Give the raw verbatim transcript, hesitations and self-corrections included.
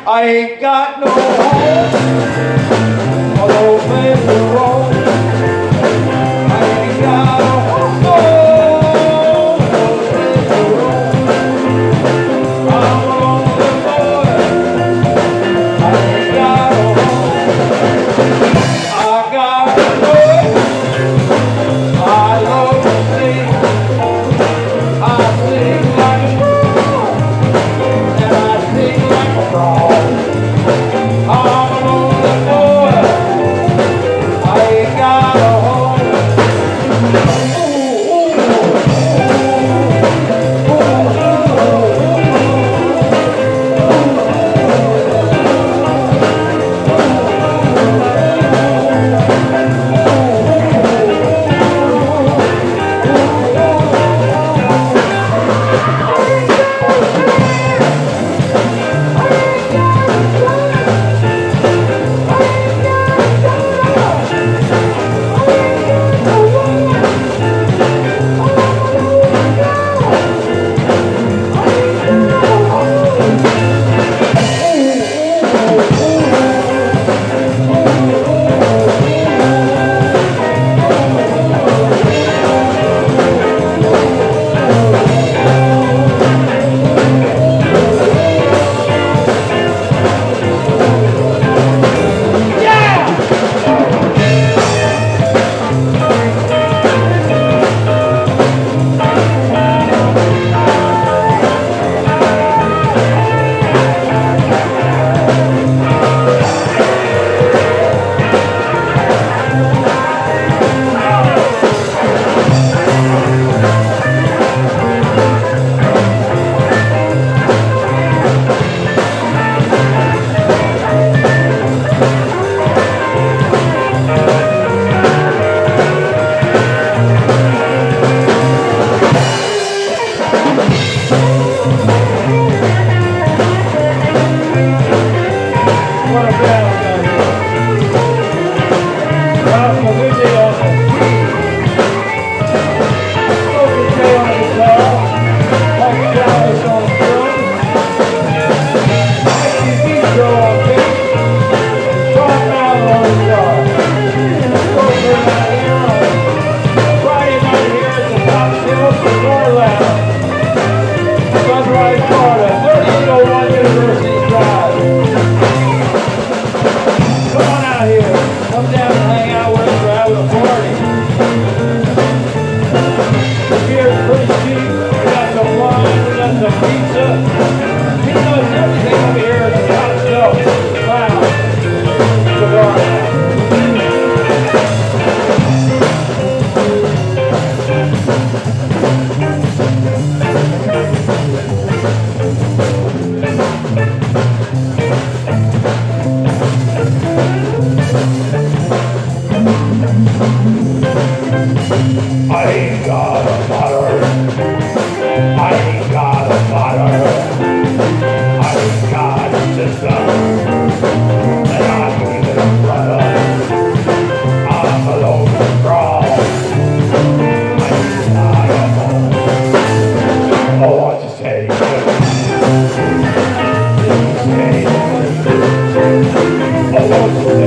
I ain't got no home, although baby wrong. I ain't got a home, no, although baby wrong. I'm a lonely boy, I ain't got a home. I got a boy, I love to sing. I sing like a fool, and I sing like a frog. I'm a lonely boy, I ain't got a home. Ooh, ooh, what a battle down here. Ralph Maviglia on the keys. Smokin on the guitar. Like Shallus on the drums. Maviglia on bass. Shawn Mallon on the guitar. Smokin out here on Friday night here at the Top Hill Cigar Lounge. Sunrise, Florida, thirty-eight oh one University Drive. Come on out here. Come down and hang out with us. We're having a party. The beer's pretty cheap. We got some wine. We got some pizza. Peanuts, everything over here is top shelf. Wow. Cigar. I ain't got a mother. I ain't got a father. I ain't got a sister. And I'm even a brother. I'm alone and strong. I ain't got a home. Oh, what you say? Oh, what you say?